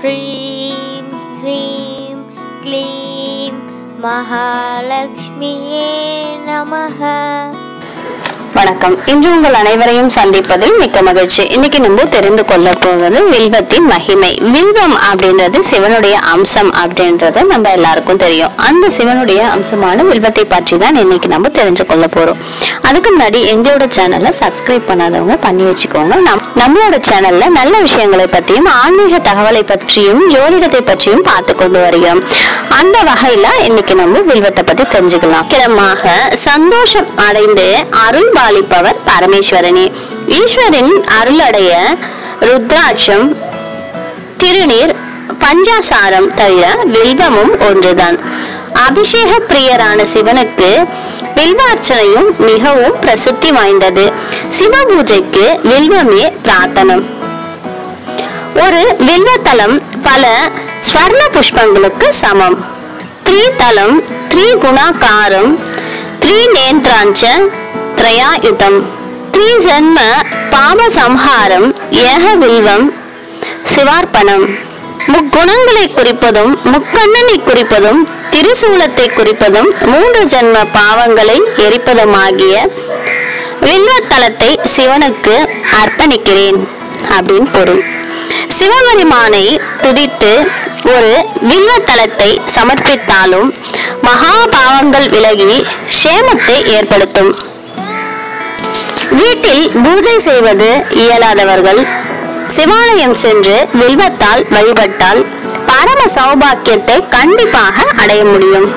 ह्रीं ह्रीं क्लीं महालक्ष्मिये नमः। வணக்கம். இன்று உங்கள் அனைவரையும் சந்திப்பதில் மிக்க மகிழ்ச்சி. இன்னைக்கு நம்ம தெரிந்து கொள்ள போவது வில்வத்தின் மகிமை. வில்வம் அப்படின்றது சிவனுடைய அம்சம் அப்படின்றது நம்ம எல்லாருக்கும் தெரியும். அந்த சிவனுடைய அம்சமான வில்வத்தை பற்றி தான் இன்னைக்கு நம்ம தெரிஞ்சு கொள்ள போறோம். அதுக்கு முன்னாடி எங்களோட சேனலை சப்ஸ்கிரைப் பண்ணாதவங்க பண்ணி வச்சுக்கோங்க. நம்மளோட சேனல்ல நல்ல விஷயங்களை பற்றியும் ஆன்மீக தகவலை பற்றியும் ஜோதிடத்தை பற்றியும் பார்த்து கொண்டு வருகிறோம். அந்த வகையில இன்னைக்கு நம்ம வில்வத்தை பத்தி தெரிஞ்சுக்கலாம். கிரமாக சந்தோஷம் அடைந்து அருள் பாலிப்பவர் பரமேஸ்வரனே. ஈஸ்வரின் அருளடைய ருத்ராட்சம், திருநீர், பஞ்சாசாரம் தவிர வில்வமும் ஒன்றுதான். அபிஷேக பிரியரான சிவனுக்கு வில்வார்ச்சனையும் மிகவும் பிரசித்தி வாய்ந்தது. சிவ பூஜைக்கு வில்வமே பிரார்த்தனம். ஒரு வில்வத்தலம் பல ஸ்வர்ண புஷ்பங்களுக்கு சமம். த்ரீதலம், த்ரிகுணாகாரம், த்ரிநேத்ராஞ்ச த்ரயாயுதம், த்ரிஜன்ம பாபசம்ஹாரம், ஏக வில்வம் சிவார்ப்பணம். முக்குணங்களை குறிப்பதும் முக்கண்ணனை குறிப்பதும் திருசூலத்தை குறிப்பதும் 3 ஜென்ம பாவங்களை எரிப்பதுமாகிய வில்வத்தலத்தை சிவனுக்கு அர்ப்பணிக்கிறேன் அப்படின்னு பொருள். சிவபெருமானை துதித்து ஒரு வில்வத்தலத்தை சமர்ப்பித்தாலும் மகா பாவங்கள் விலகி சேமத்தை ஏற்படுத்தும். வீட்டில் பூஜை செய்வது இயலாதவர்கள் சிவாலயம் சென்று வில்வத்தால் வழிபட்டால் பரம சௌபாக்கியத்தை கண்டிப்பாக அடைய முடியும்.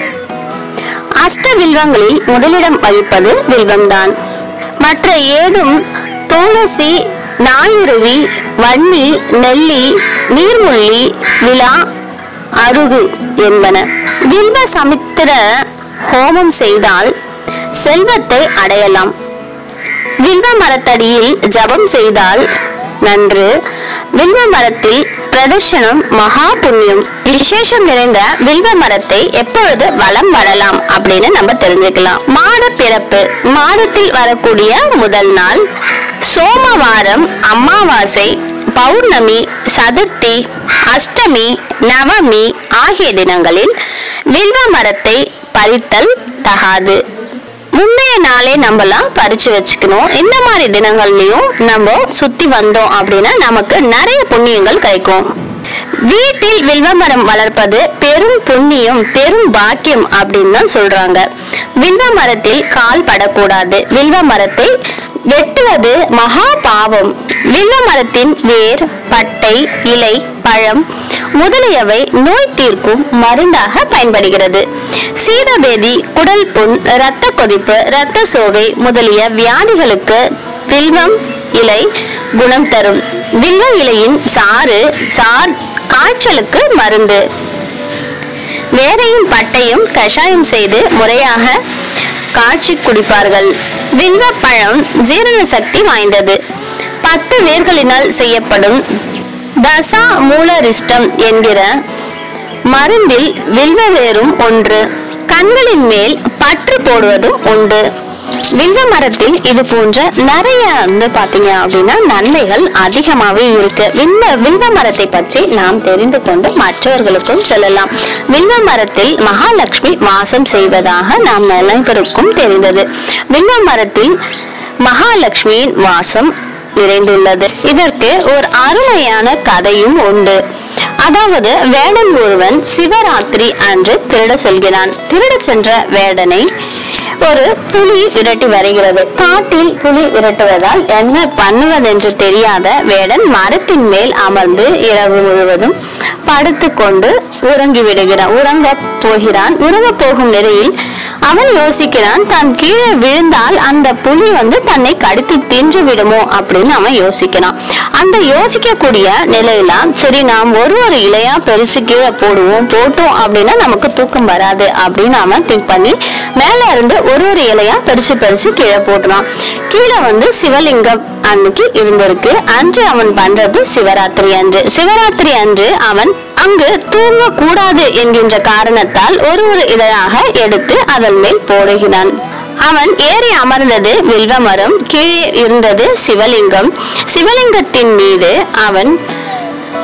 அஷ்ட வில்வங்களில் முதலிடம் வகிப்பது வில்வம்தான். மற்ற ஏதும் துளசி, நாயுருவி, வன்னி, நெல்லி, நீர்முள்ளி, விழா, அருகு என்பன. வில்வ சமுத்திர ஹோமம் செய்தால் செல்வத்தை அடையலாம். வில்வ மரத்தடியில் ஜபம் செய்தால் நன்று. வில்வ மரத்தில் பிரதர்ஷனம் மகா புண்ணியம். விசேஷம் நிறைந்த வில்வ மரத்தை எப்பொழுது வலம் வரலாம் அப்படின்னு நம்ம தெரிஞ்சுக்கலாம். மாத பிறப்பு, மாதத்தில் வரக்கூடிய முதல் நாள், சோமவாரம், அமாவாசை, பௌர்ணமி, சதுர்த்தி, அஷ்டமி, நவமி ஆகிய தினங்களில் வில்வ மரத்தை பறித்தல் தகாது. முந்தைய நாளே நம்மலாம் பறிச்சு வச்சுக்கணும். இந்த மாதிரி தினங்கள்லயும் நம்ம சுத்தி வந்தோம் அப்படின்னா நமக்கு நிறைய புண்ணியங்கள் கிடைக்கும். வீட்டில் வில்வ மரம் வளர்ப்பது பெரும் புண்ணியம், பெரும் பாக்கியம் அப்படின்னு தான் சொல்றாங்க. வில்வ மரத்தில் கால் படக்கூடாது. வில்வ மரத்தை வெட்டுவது மகா பாவம். வில்வ மரத்தின் வேர், பட்டை, இலை, பழம் முதலியவை நோய் தீர்க்கும் மருந்தாக பயன்படுகிறது. சீதபேதி, குடல் புண், இரத்த கொதிப்பு, இரத்த சோகை முதலிய வியாதிகளுக்கு வில்வம் இலை குணம் தரும். வில்வ இலையின் சாறு காய்ச்சலுக்கு மருந்து. வேரையும் பட்டையும் கஷாயம் செய்து முறையாக காய்ச்சி குடிப்பார்கள். வில்வ பழம் ஜீரண சக்தி வாய்ந்தது. 10 வேர்களினால் செய்யப்படும் தசா மூலரிஷ்டம் என்கிற மருந்தில் வில்வ வேரும் ஒன்று. கண்களின் மேல் பற்று போடுவதும் உண்டு. வில்வ மரத்தில் இது போன்ற நிறைய பாத்தீங்க அப்படின்னா நன்மைகள் அதிகமாவே இருக்கு. வில்வ மரத்தை பற்றி நாம் தெரிந்து கொண்டு மற்றவர்களுக்கும் சொல்லலாம். வில்வ மரத்தில் மகாலட்சுமி வாசம் செய்வதாக நாம் அனைவருக்கும் தெரிந்தது. வில்வ மரத்தில் மகாலட்சுமியின் வாசம் நிறைந்துள்ளது. இதற்கு ஒரு அருமையான கதையும் உண்டு. அதாவது வேடன் ஒருவன் சிவராத்திரி அன்று திருட செல்கிறான். திருட சென்ற வேடனை ஒரு புலி விரட்டி வருகிறது. காட்டில் புலி விரட்டுவதால் என்ன பண்ணுவதென்று தெரியாத வேடன் மரத்தின் மேல் அமர்ந்து இரவு முழுவதும் படுத்து கொண்டு உறங்க போகிறான். உறங்க போகும் நிலையில் அவன் யோசிக்கிறான், தான் கீழே விழுந்தால் அந்த புலி தன்னை கடித்து தின்று விடுமோ அப்படின்னு அவன் யோசிக்கிறான். அந்த யோசிக்கக்கூடிய நிலையில சரி நாம் ஒரு இலையா பெருசு கீழே போட்டோம் அப்படின்னா நமக்கு தூக்கம் வராது அப்படின்னு அவன் திங்க் பண்ணி மேல இருந்து ஒரு இலையா பெருசு கீழே போட்டுறான். கீழே சிவலிங்கம் அன்னைக்கு இருந்திருக்கு. அன்று அவன் பண்றது சிவராத்திரி அன்று. சிவராத்திரி அன்று அவன் அங்கு தூங்க கூடாது என்கின்ற காரணத்தால் ஒரு இலையாக எடுத்து அதன் மேல் போடுகிறான். அவன் ஏறி அமர்ந்தது வில்வ மரம், கீழே இருந்தது சிவலிங்கம். சிவலிங்கத்தின் மீது அவன்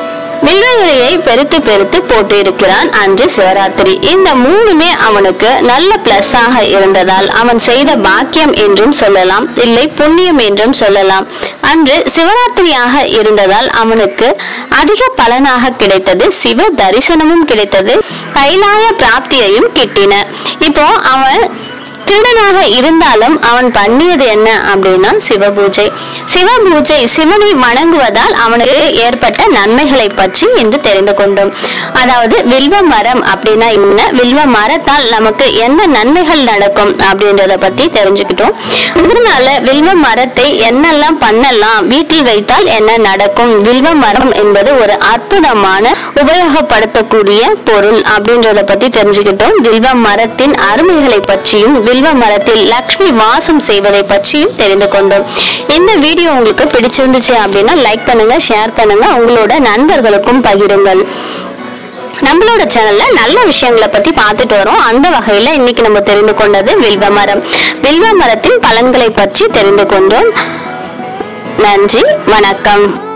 வில்வ இலையை பெருத்து பெருத்து போட்டு இருக்கிறான் அன்று சிவராத்திரி. இந்த மூணுமே அவனுக்கு நல்ல பிளஸ் ஆக இருந்ததால் அவன் செய்த பாக்கியம் என்றும் சொல்லலாம், இல்லை புண்ணியம் என்றும் சொல்லலாம். அன்று சிவராத்திரியாக இருந்ததால் அவனுக்கு அதிக பலனாக கிடைத்தது. சிவ தரிசனமும் கிடைத்தது, கைலாய பிராப்தியையும் கிட்டின. இப்போ அவன் திருடனாக இருந்தாலும் அவன் பண்ணியது என்ன அப்படின்னா சிவபூஜை. சிவபூஜை, சிவனை வணங்குவதால் அவனுக்கு ஏற்பட்ட நன்மைகளை பற்றி இன்று தெரிந்து கொண்டோம். அதாவது வில்வ மரம் அப்படின்னா என்ன, வில்வ மரத்தால் நமக்கு என்ன நன்மைகள் நடக்கும் அப்படின்றத பத்தி தெரிஞ்சுக்கிட்டோம். இதனால வில்வ மரத்தை என்னெல்லாம் பண்ணலாம், வீட்டில் வைத்தால் என்ன நடக்கும், வில்வ மரம் என்பது ஒரு அற்புதமான உபயோகப்படுத்தக்கூடிய பொருள் அப்படின்றத பத்தி தெரிஞ்சுக்கிட்டோம். வில்வ மரத்தின் அருமைகளை பற்றியும் வில்வ மரத்தில் லக்ஷ்மி வாசம் செய்வதை பற்றியும் தெரிந்து கொண்டோம். இந்த வீடியோ உங்களுக்கு பிடிச்சிருந்துச்சு அப்படின்னா லைக் பண்ணுங்க, ஷேர் பண்ணுங்க, உங்களோட நண்பர்களுக்கும் பகிருங்கள். நம்மளோட சேனல்ல நல்ல விஷயங்களை பத்தி பார்த்துட்டு வரோம். அந்த வகையில இன்னைக்கு நம்ம தெரிந்து கொண்டது வில்வ மரம். வில்வ மரத்தின் பலன்களை பற்றி தெரிந்து கொண்டோம். நன்றி, வணக்கம்.